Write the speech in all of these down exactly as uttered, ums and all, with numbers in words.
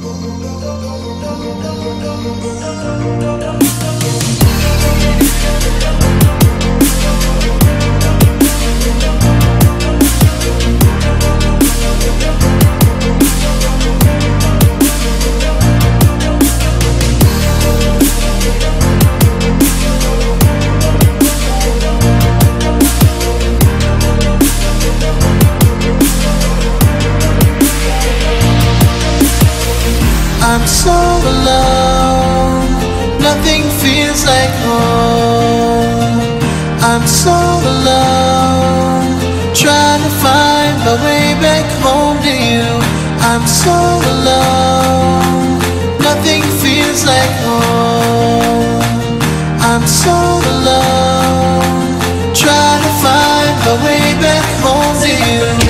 I'm so alone, nothing feels like home. I'm so alone, trying to find my way back home to you. I'm so alone, nothing feels like home. I'm so alone, trying to find my way back home to you.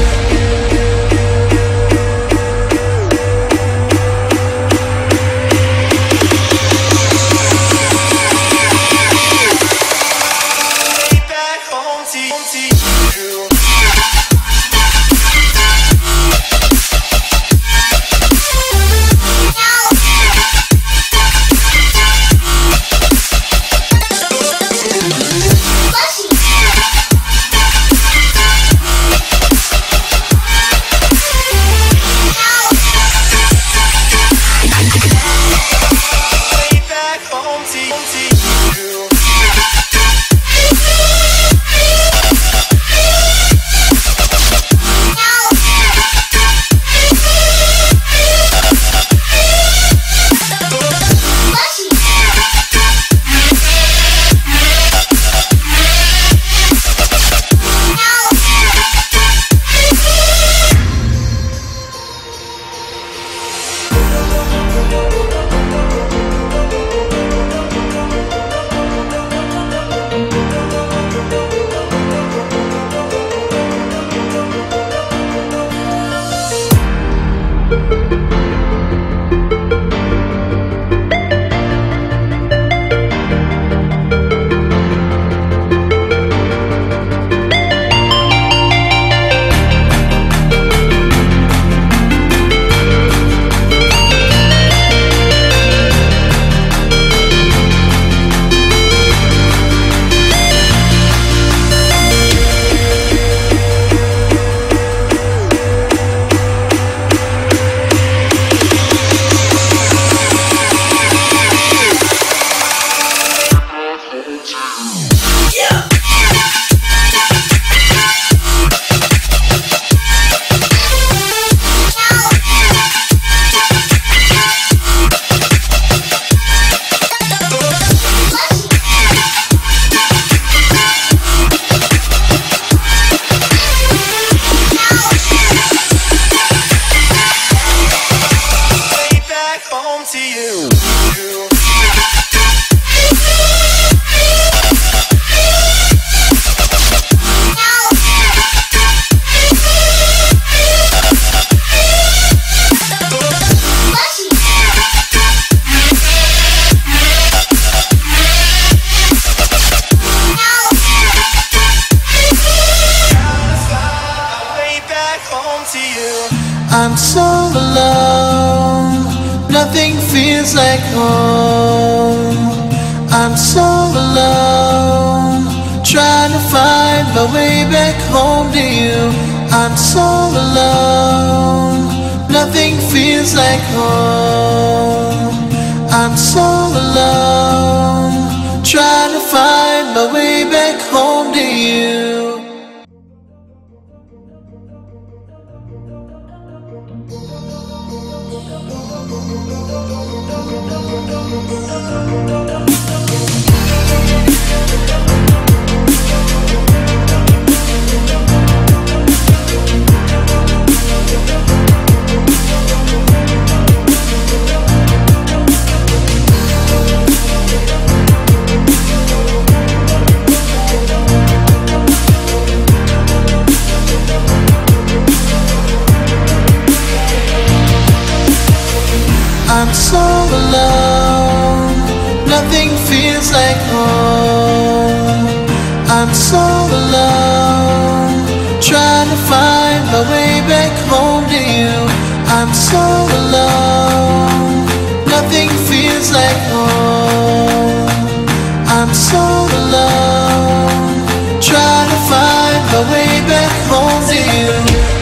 I'm so alone, nothing feels like home. I'm so alone, trying to find my way back home to you. I'm so alone, nothing feels like home. I'm so alone, trying to find my way back home to you. I'm so alone, nothing feels like home. I'm so alone, trying to find my way back home to you. I'm so alone. so alone, trying to find my way back home to you.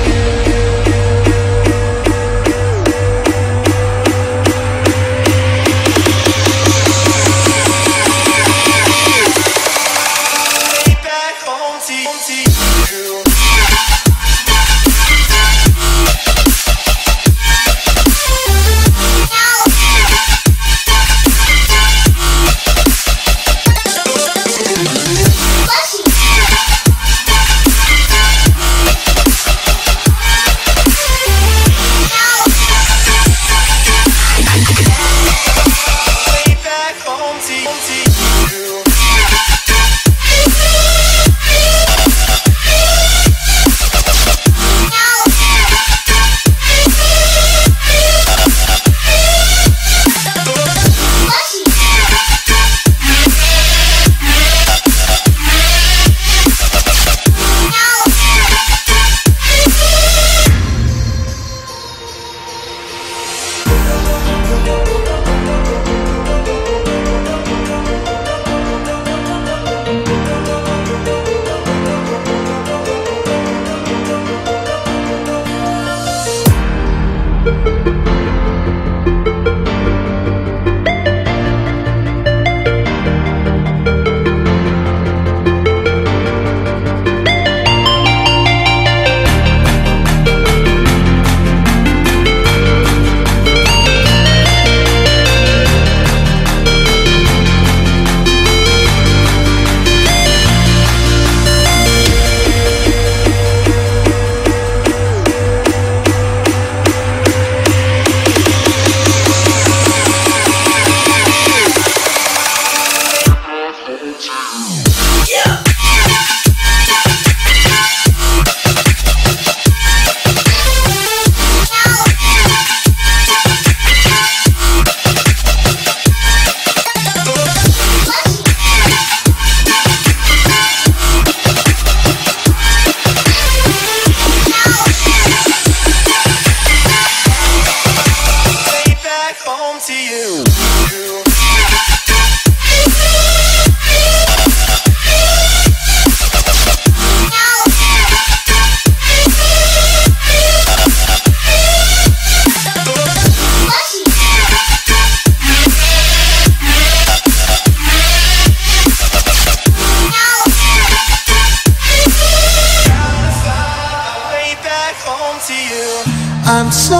I'm so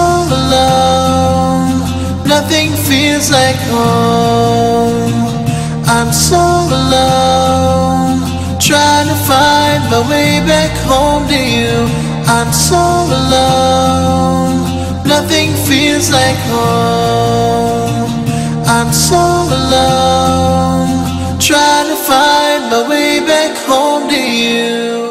alone, nothing feels like home. I'm so alone, trying to find my way back home to you. I'm so alone, nothing feels like home. I'm so alone, trying to find my way back home to you.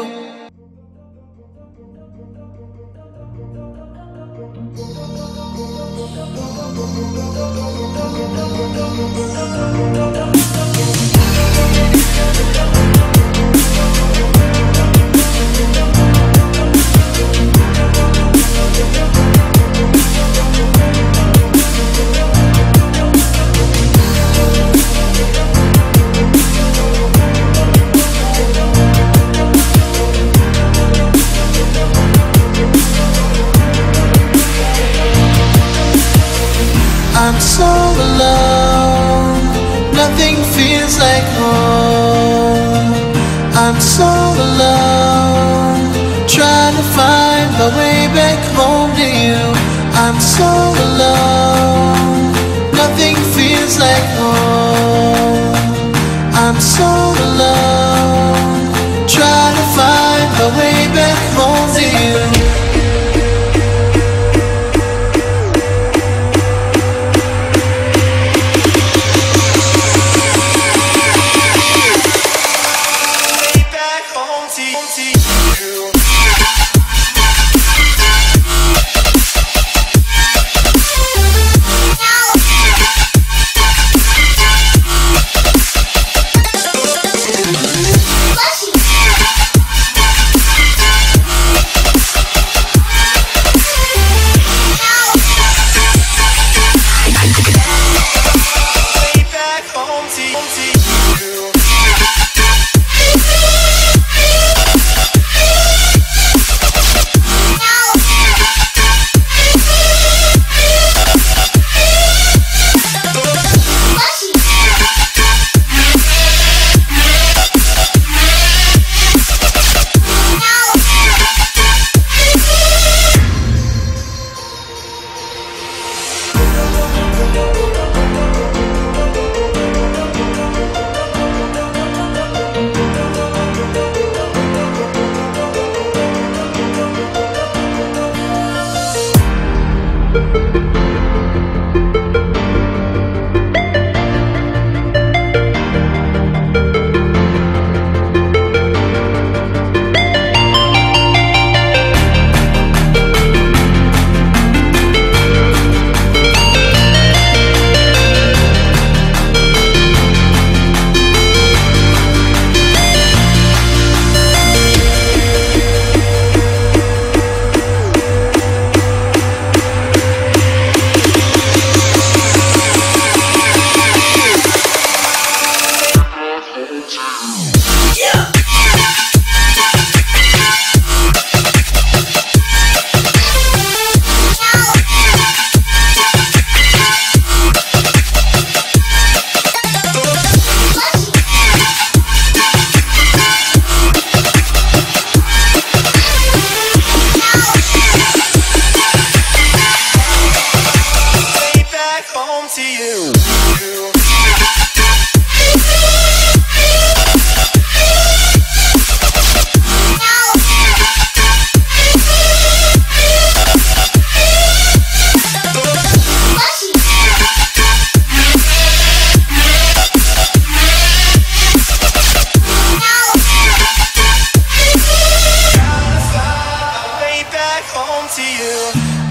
I'm so alone, nothing feels like home. I'm so alone, trying to find my way back home to you. I'm so alone, nothing feels like home. I'm so alone, trying to find my way back home to you.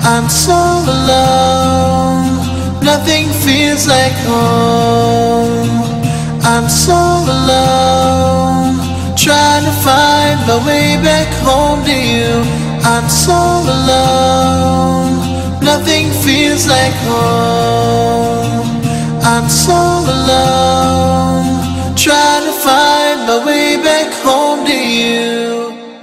I'm so alone, nothing feels like home. I'm so alone, trying to find my way back home to you. I'm so alone, nothing feels like home. I'm so alone, trying to find my way back home to you.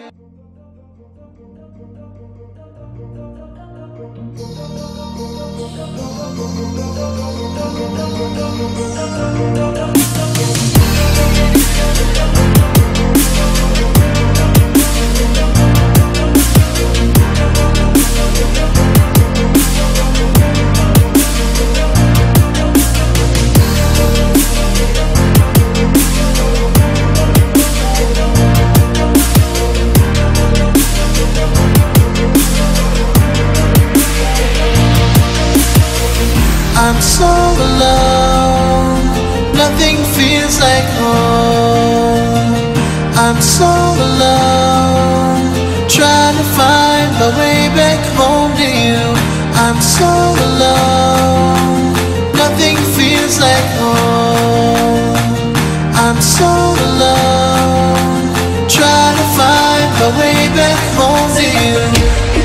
I'm so alone, nothing feels like home. I'm so alone, trying to find my way back home to you. I'm so alone, nothing feels like home. I'm so alone, trying to find my way back home to you.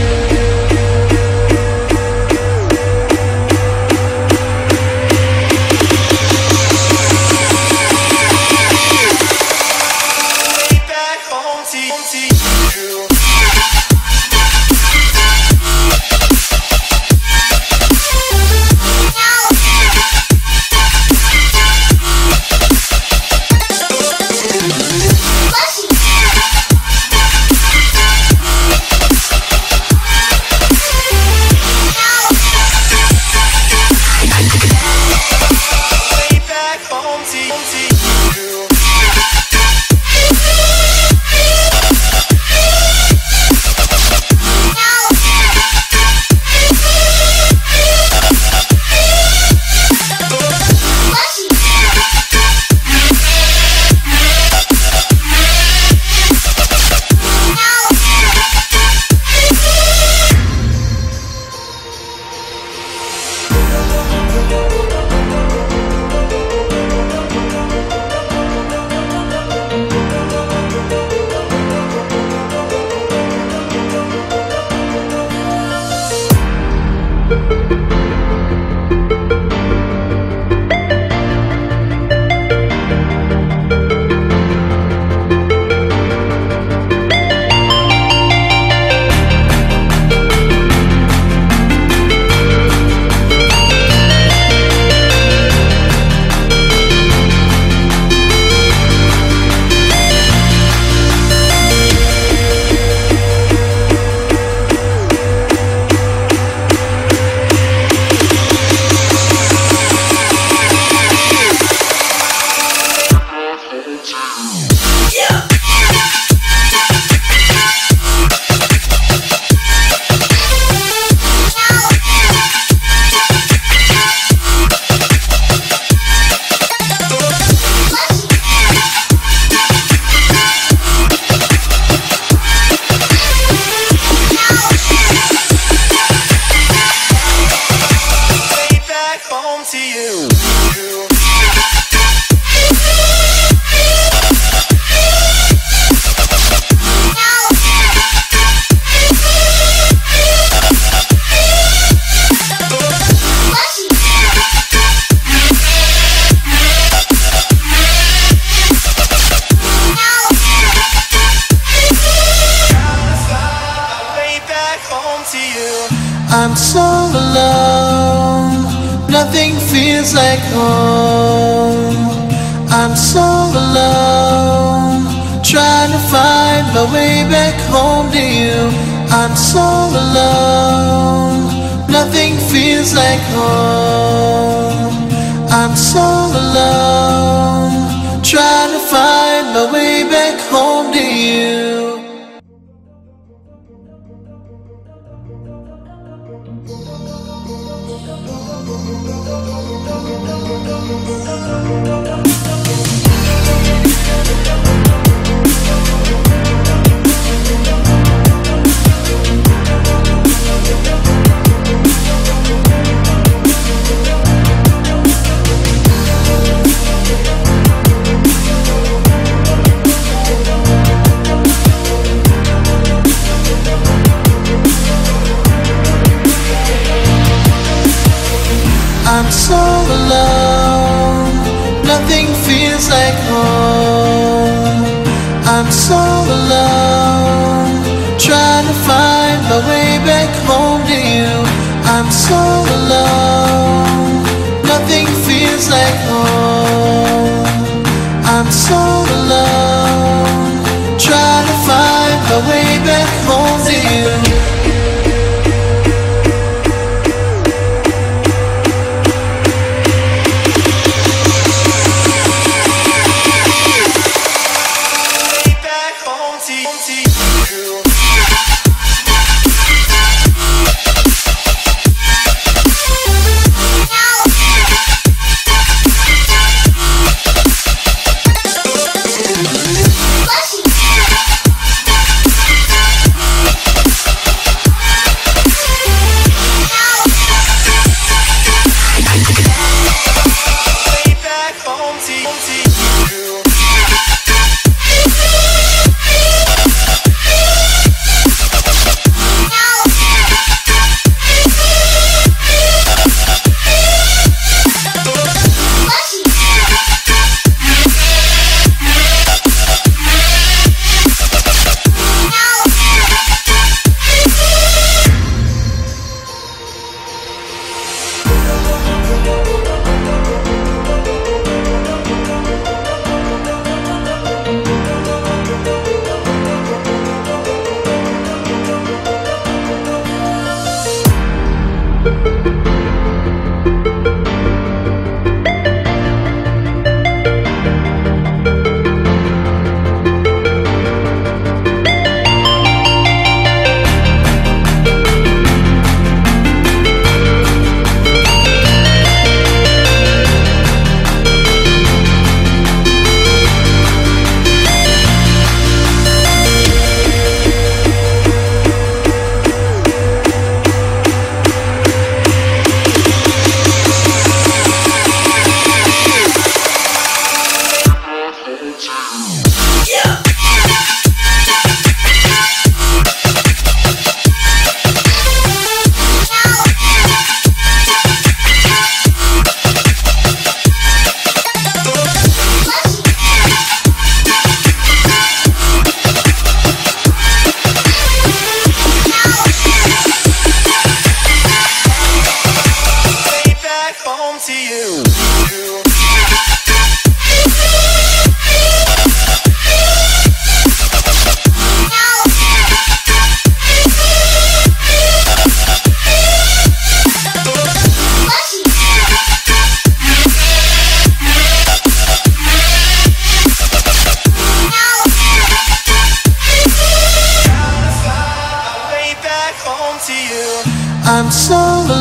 I'm so alone, nothing feels like home. I'm so alone, trying to find my way back home to you. I'm so alone, nothing feels like home. I'm so alone, trying to find my way back home to you. We'll be right back. We'll be right back. so alone, trying to find my way back home to you. I'm so alone, nothing feels like home. I'm so alone, trying to find my way back home to you. I'm so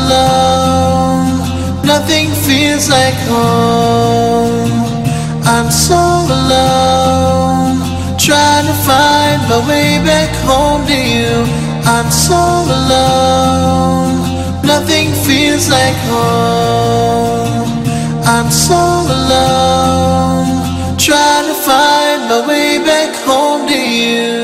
alone, nothing feels like home. I'm so alone, trying to find my way back home to you. I'm so alone, nothing feels like home. I'm so alone, trying to find my way back home to you.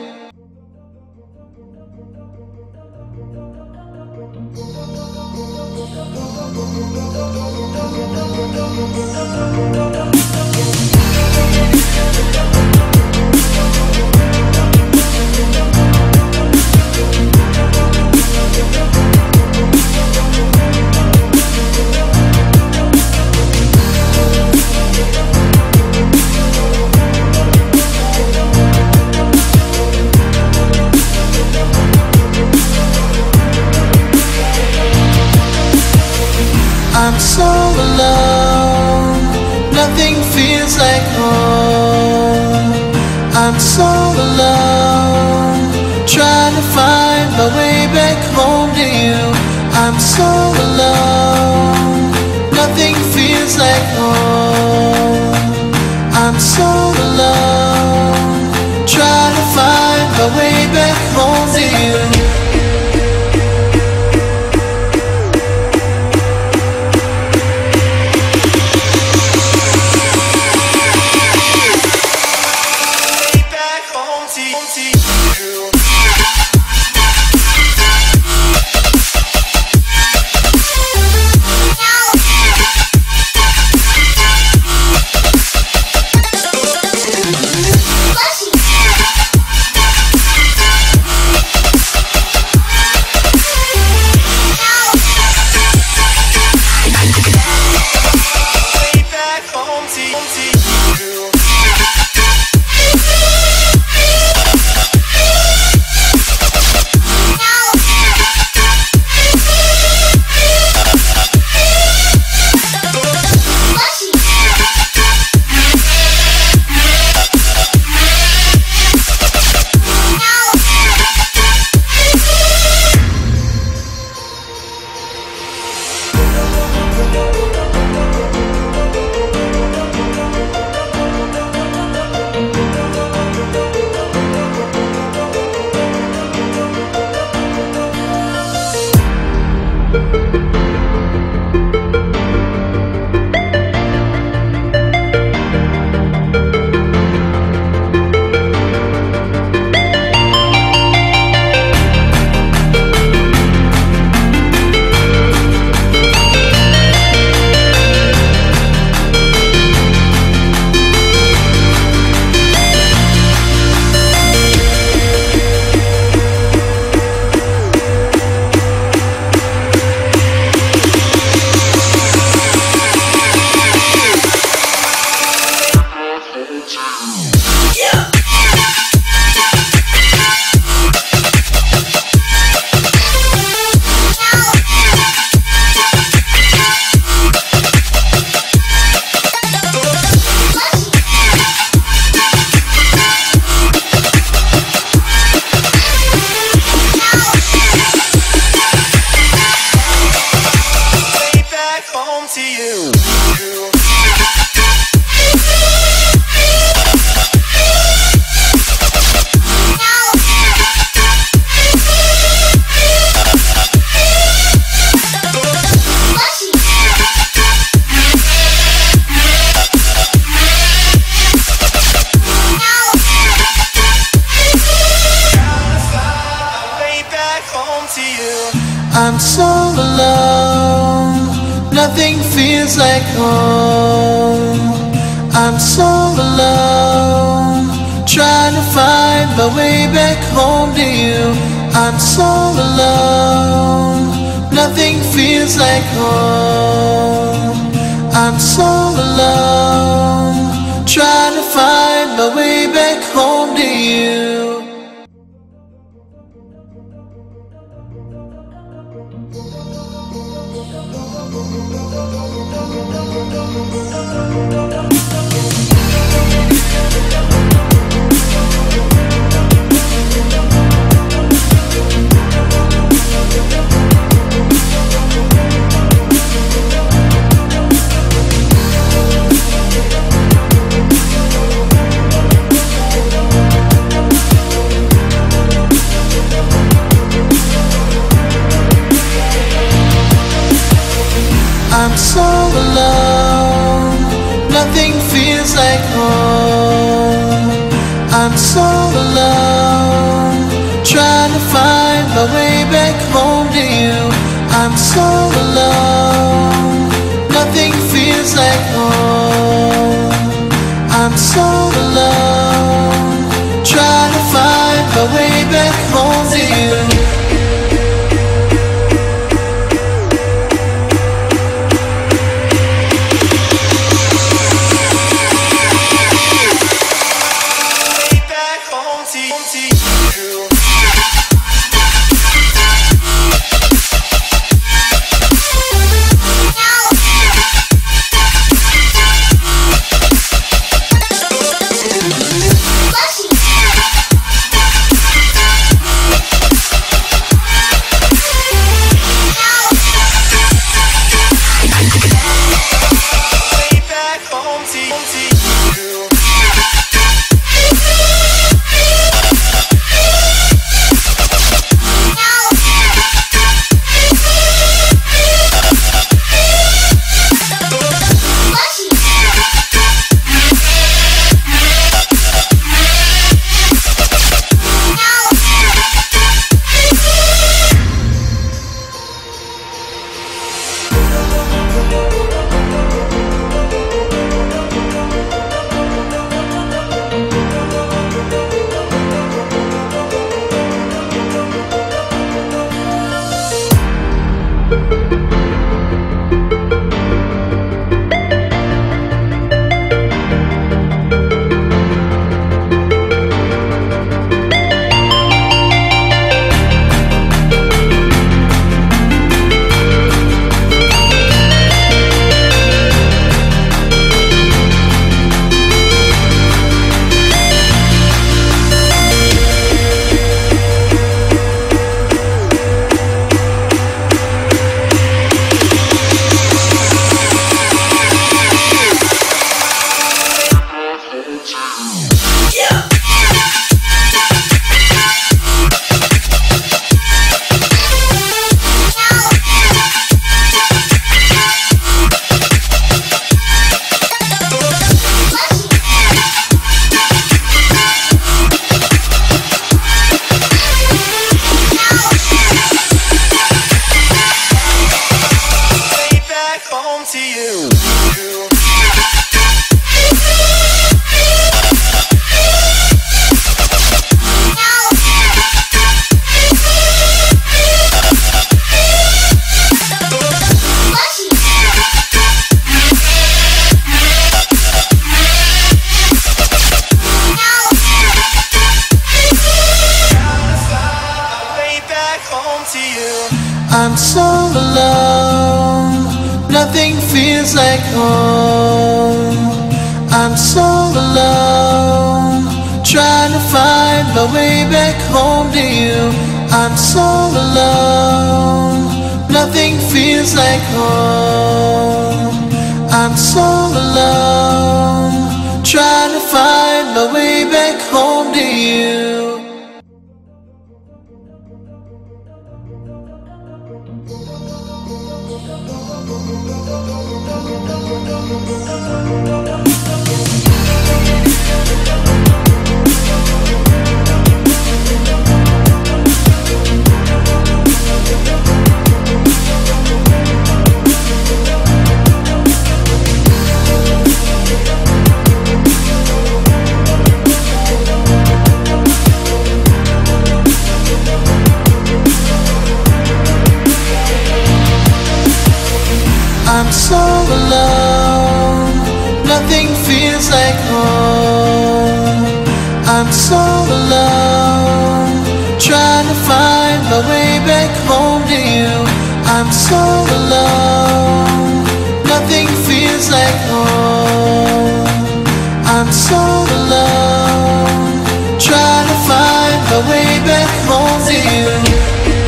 I'm so alone, nothing feels like home. I'm so alone, trying to find my way back home to you. I'm so alone, nothing feels like home. I'm so alone, trying to find my way back home to you. Flushy. I'm so alone, nothing feels like home. I'm so alone, trying to find my way back home to you. I'm so alone, nothing feels like home. I'm so alone, trying to find my way back home to you. I'm so alone, nothing feels like home. I'm so alone, trying to find my way back home to you. I'm so alone, nothing feels like home. I'm so alone, trying to find my way back home to you. I'm so alone, nothing feels like home. I'm so alone, trying to find my way back home to you. I'm so alone, nothing feels like home. I'm so alone, trying to find my way back home to you. We'll be right back. We'll be right back. alone, trying to find my way back home to you. I'm so alone, nothing feels like home. I'm so alone, trying to find my way back home to you.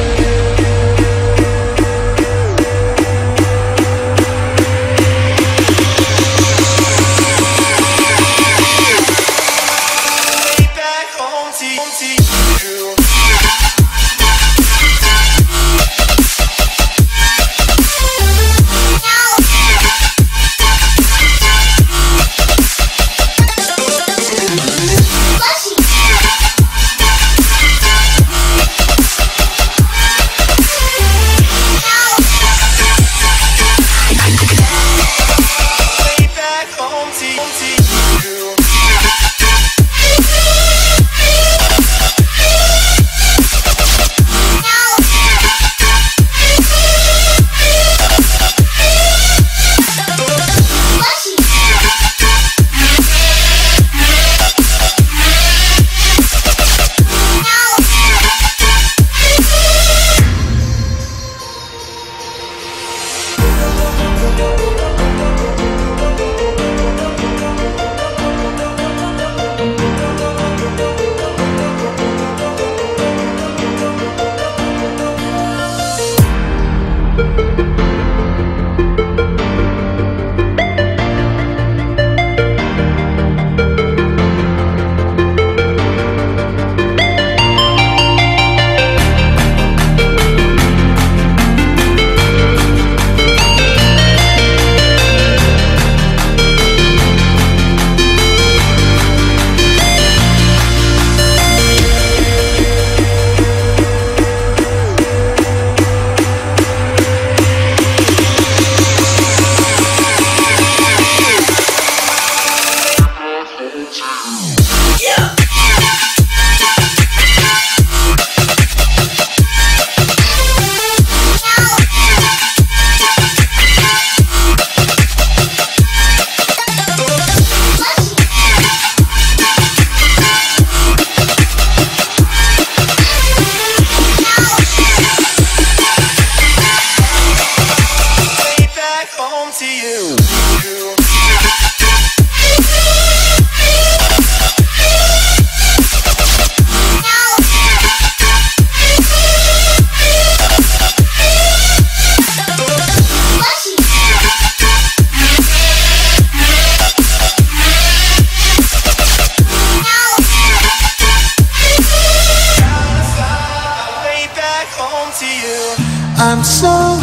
I'm so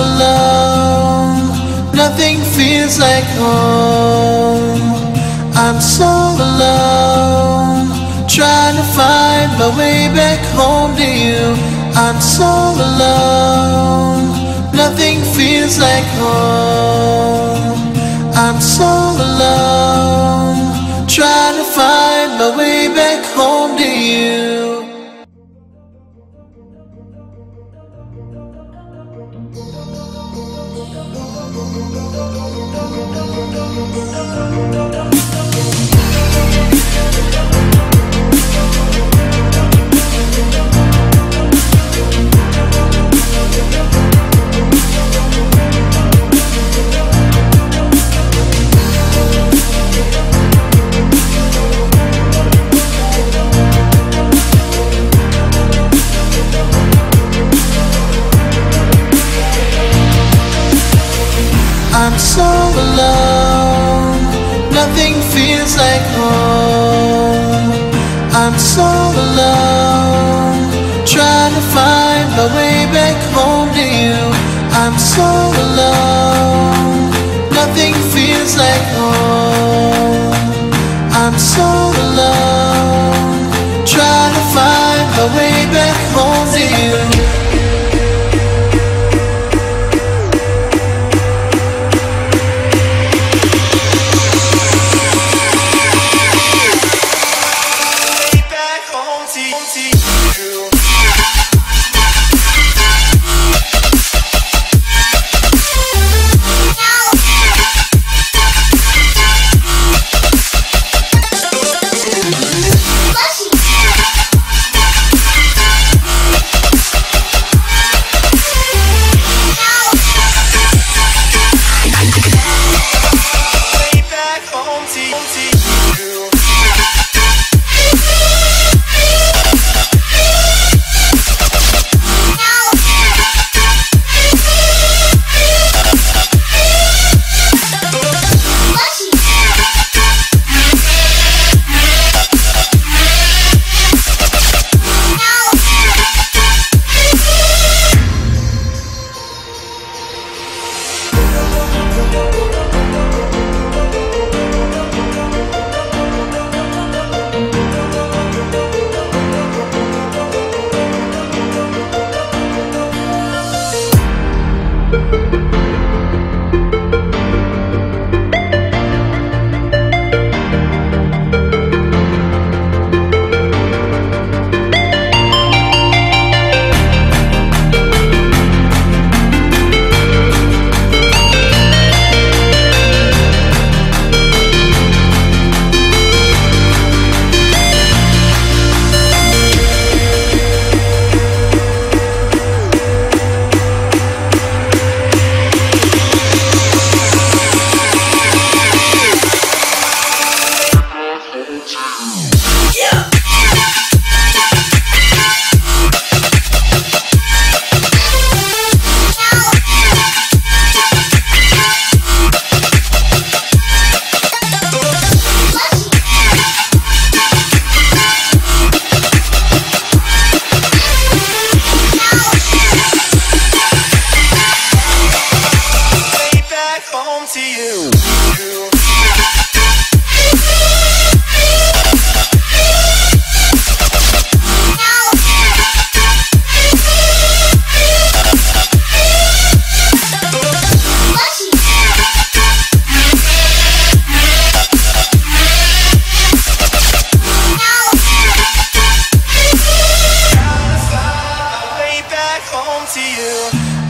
alone, nothing feels like home. I'm so alone, trying to find my way back home to you. I'm so alone, nothing feels like home. I'm so alone, trying to find my way back home to you. I'm so alone, nothing feels like home. I'm so alone, trying to find my way back home to you. I'm so alone, nothing feels like home. I'm so alone, trying to find my way back home to you. Lucky.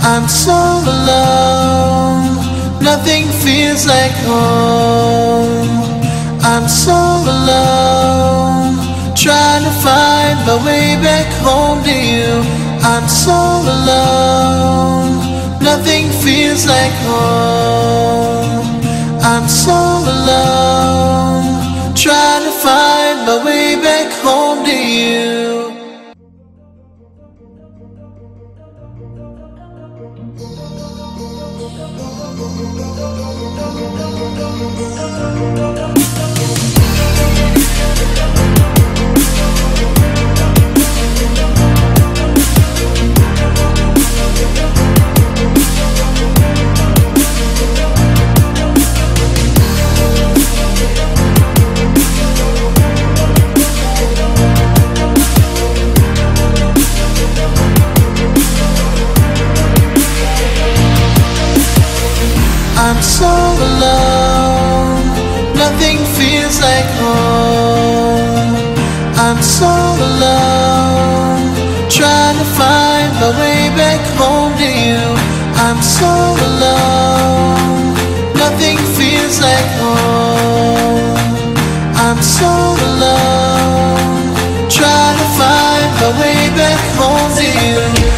I'm so alone, nothing feels like home. I'm so alone, trying to find my way back home to you. I'm so alone, nothing feels like home. I'm so alone, trying to find my way back home to you. I'm so alone, nothing feels like home. I'm so alone, trying to find my way back home to you. I'm so alone, nothing feels like home. I'm so alone, trying to find my way back home to you.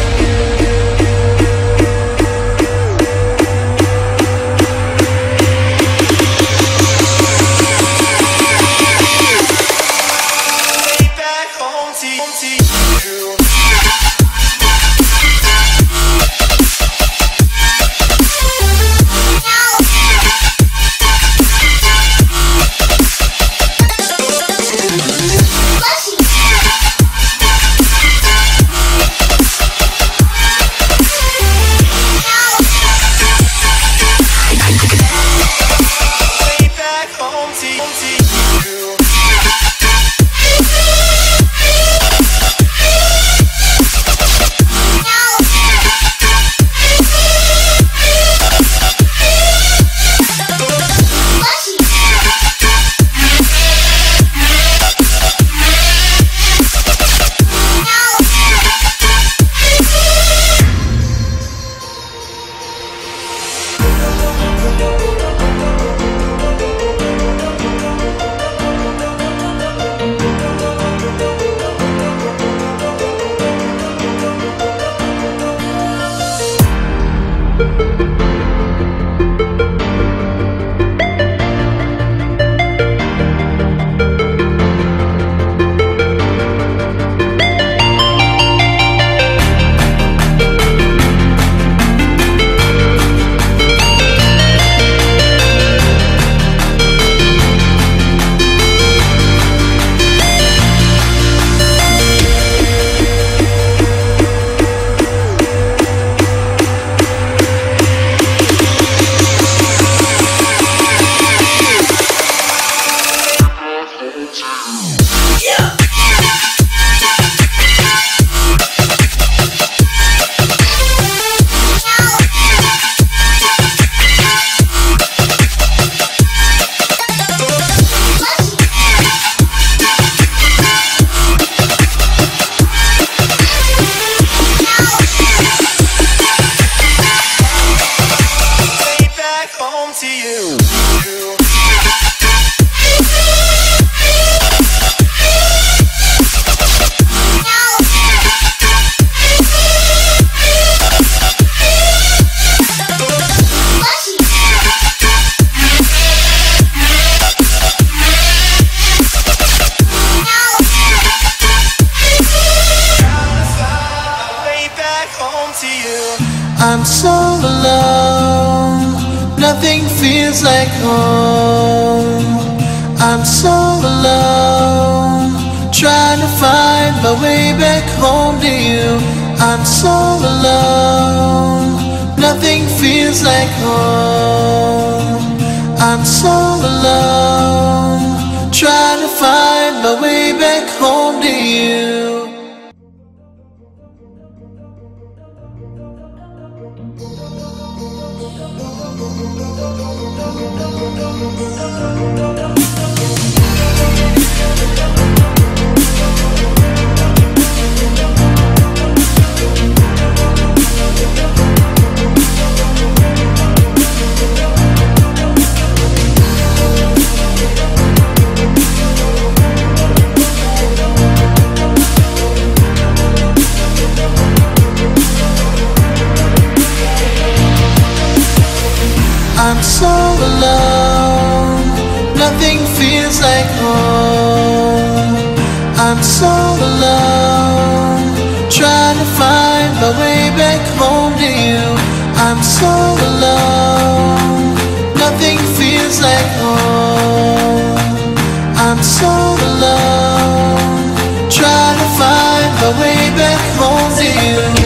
I'm so alone, nothing feels like home. I'm so alone, trying to find my way back home to you. I'm so alone, nothing feels like home. I'm so alone, trying to find my way back home to you. so alone, nothing feels like home. I'm so alone, trying to find my way back home to you.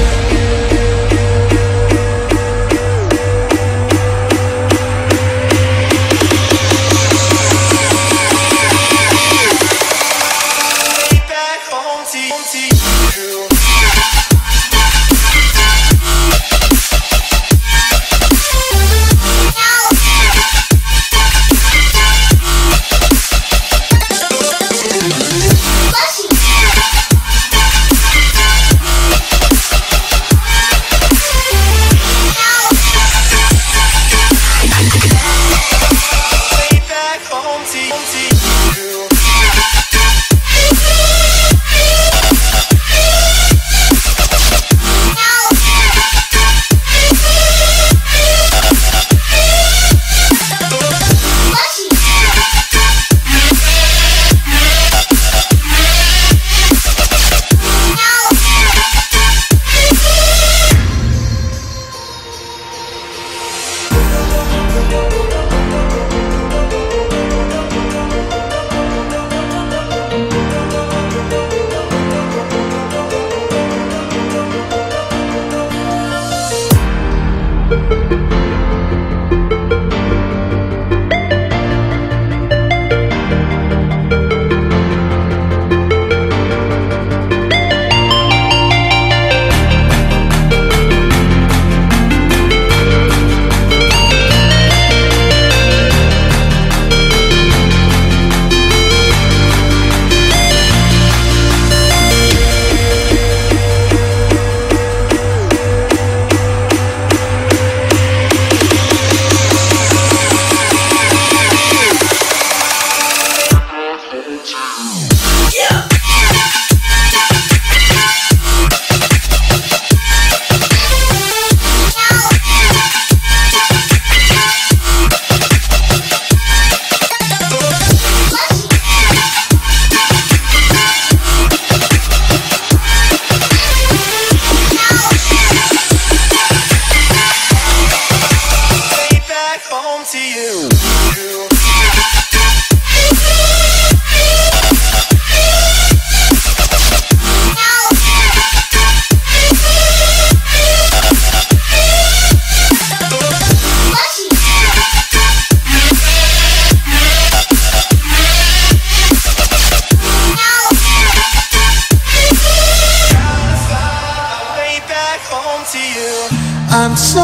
I'm so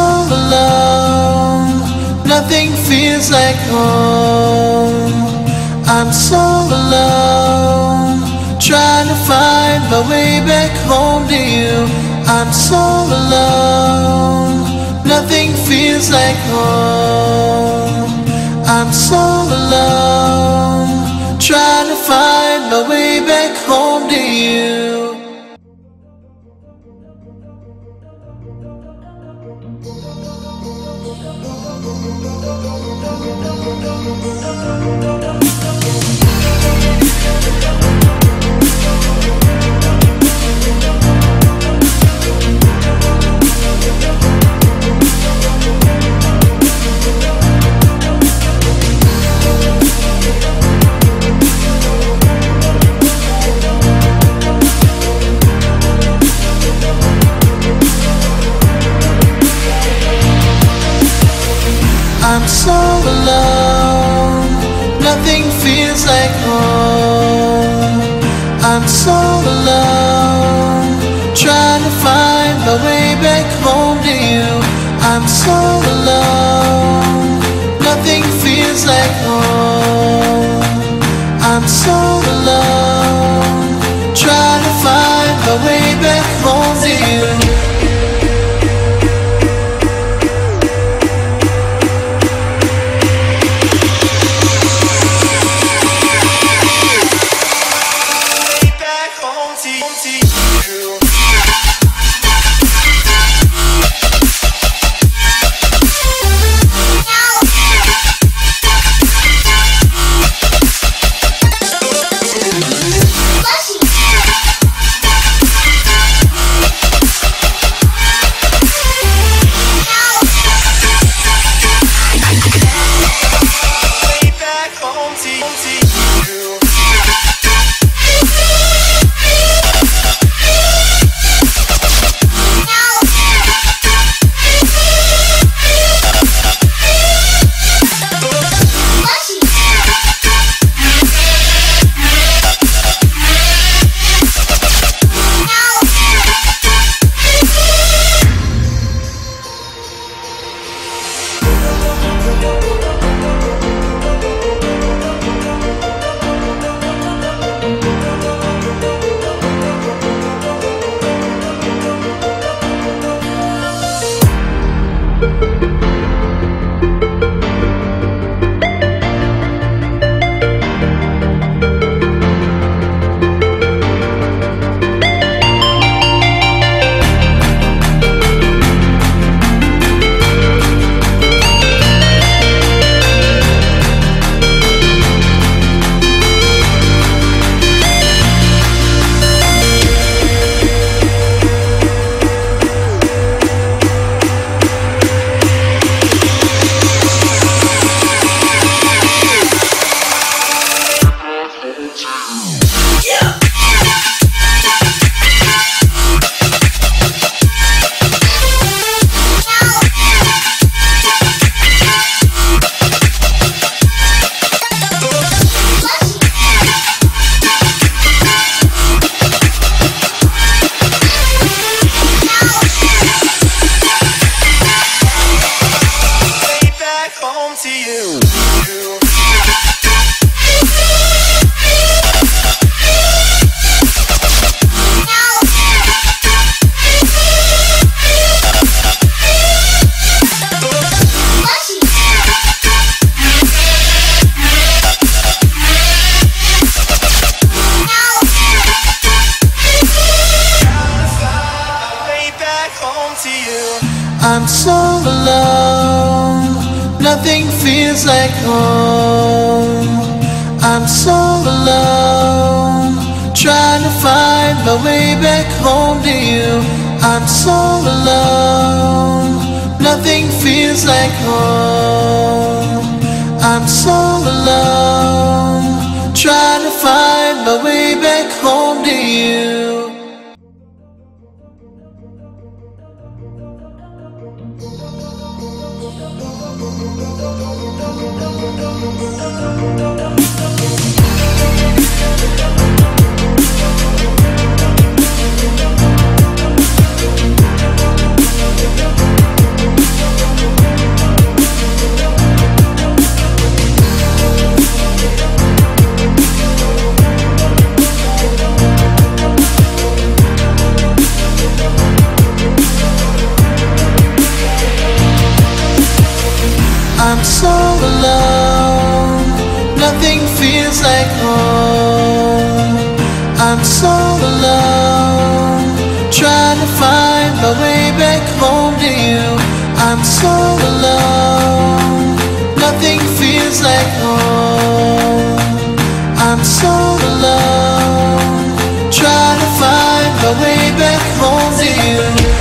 alone, nothing feels like home. I'm so alone, trying to find my way back home to you. I'm so alone, nothing feels like home. I'm so alone, trying to find my way back home to you. I'm so alone, nothing feels like home. I'm so alone, trying to find my way back home to you. I'm so alone, nothing feels like home. I'm so alone, trying to find my way back home to you. I'm so alone, nothing feels like home. I'm so alone, trying to find my way back home to you. I'm so alone, nothing feels like home. I'm so alone, trying to find my way back home to you. I'm so alone, nothing feels like home. I'm so alone, trying to find my way back home to you. I'm so alone, nothing feels like home. I'm so alone, trying to find my way back home to you.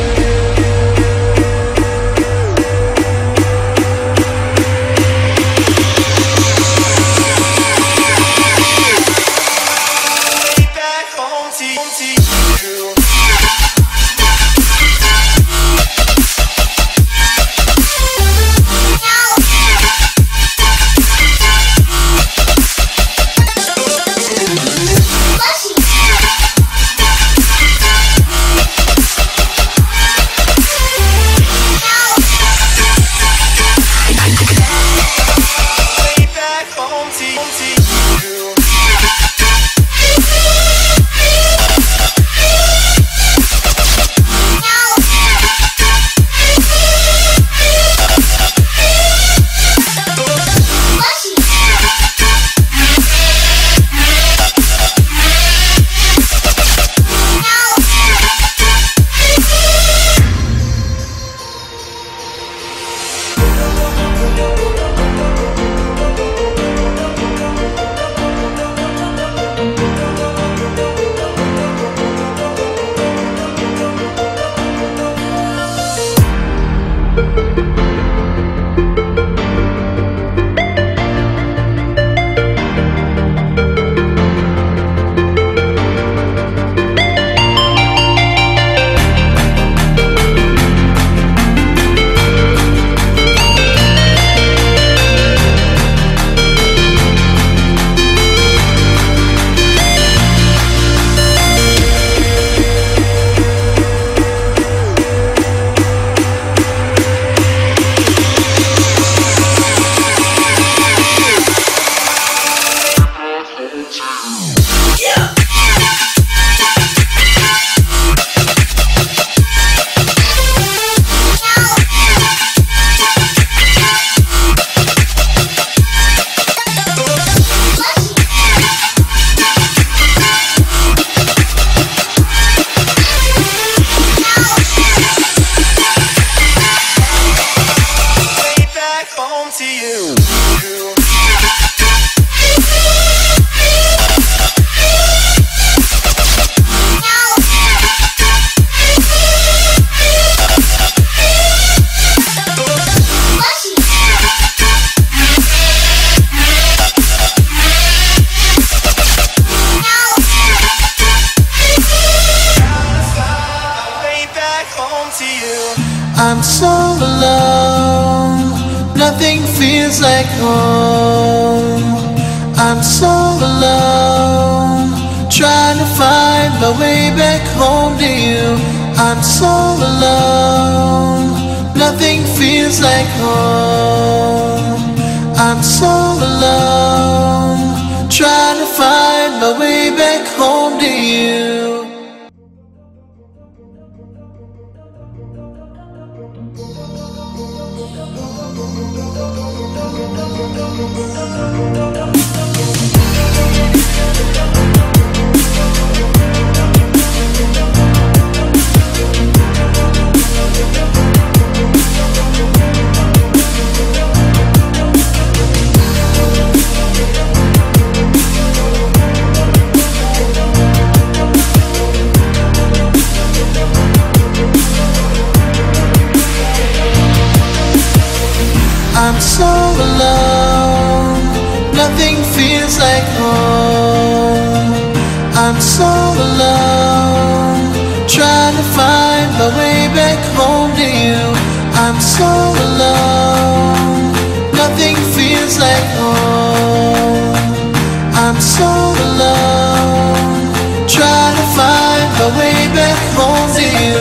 I'm so alone, nothing feels like home. I'm so alone, trying to find my way back home to you. I'm so alone, nothing feels like home. I'm so alone, trying to find my way back home to you. I'm so alone, nothing feels like home. I'm so alone, trying to find my way back home to you.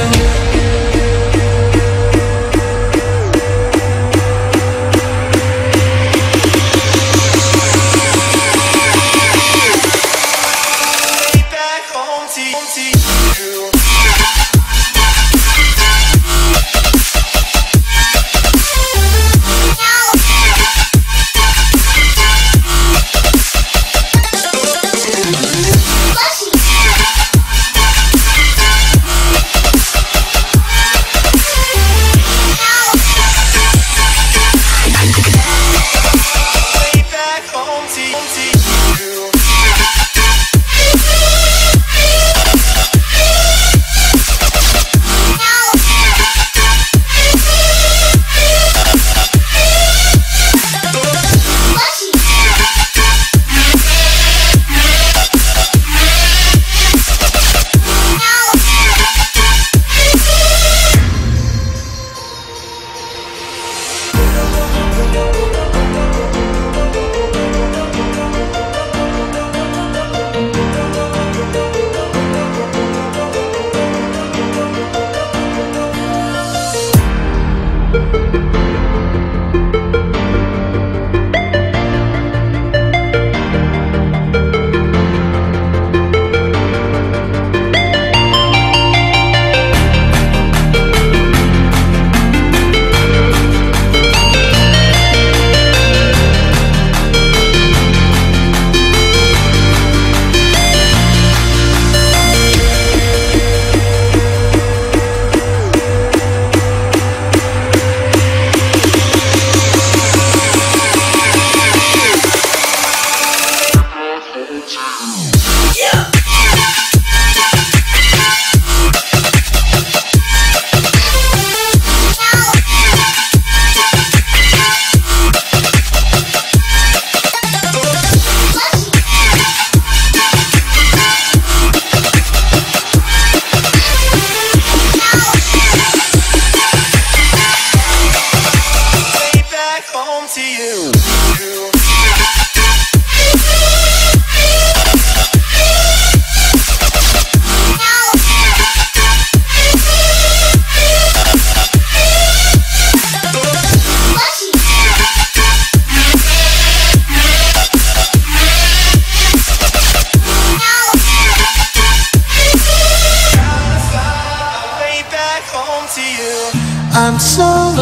I'm so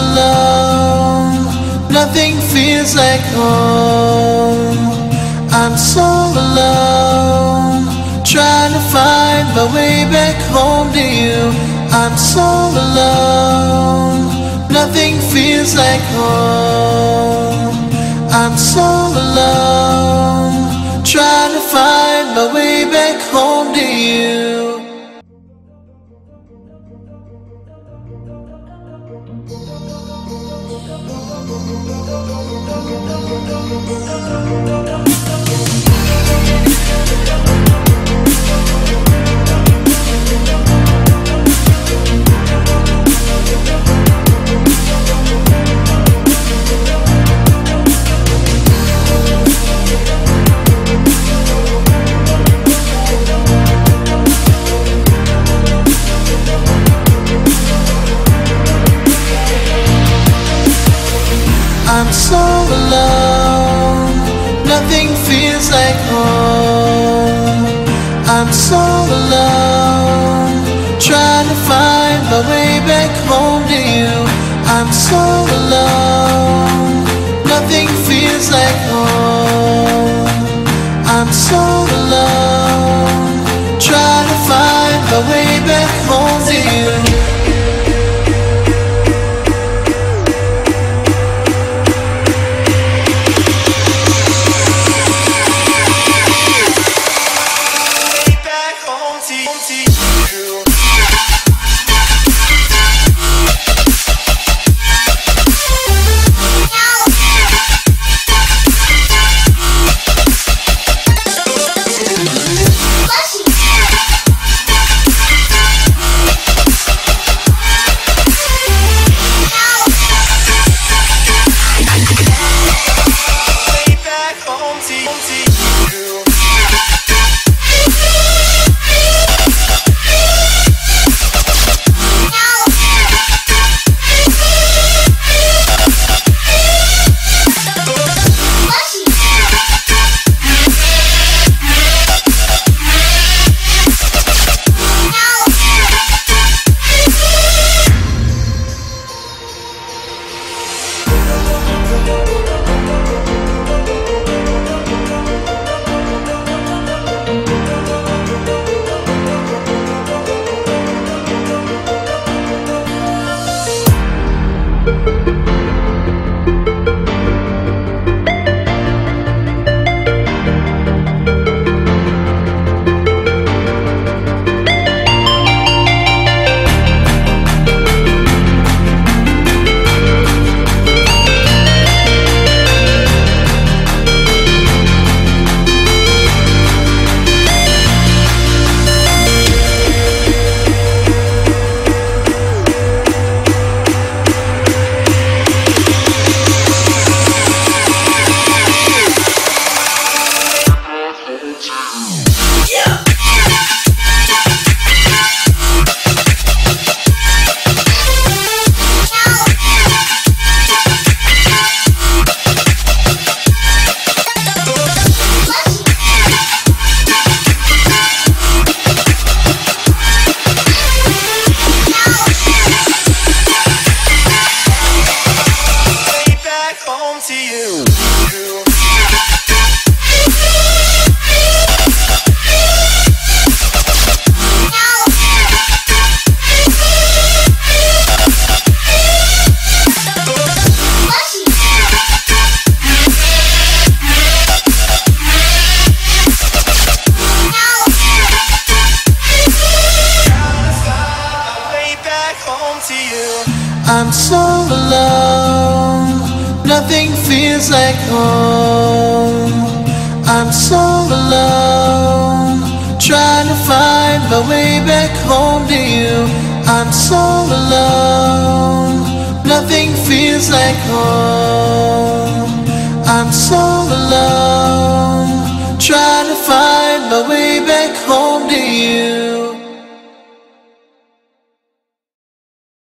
alone, nothing feels like home. I'm so alone, trying to find my way back home to you. I'm so alone, nothing feels like home. I'm so alone, trying to find my way back home to you. I'm so alone, nothing feels like home. I'm so alone, trying to find my way back home to you. I'm so alone, nothing feels like home. I'm so alone, trying to find my way back home to you. feels like home. I'm so alone, trying to find my way back home to you. I'm so alone, nothing feels like home. I'm so alone, trying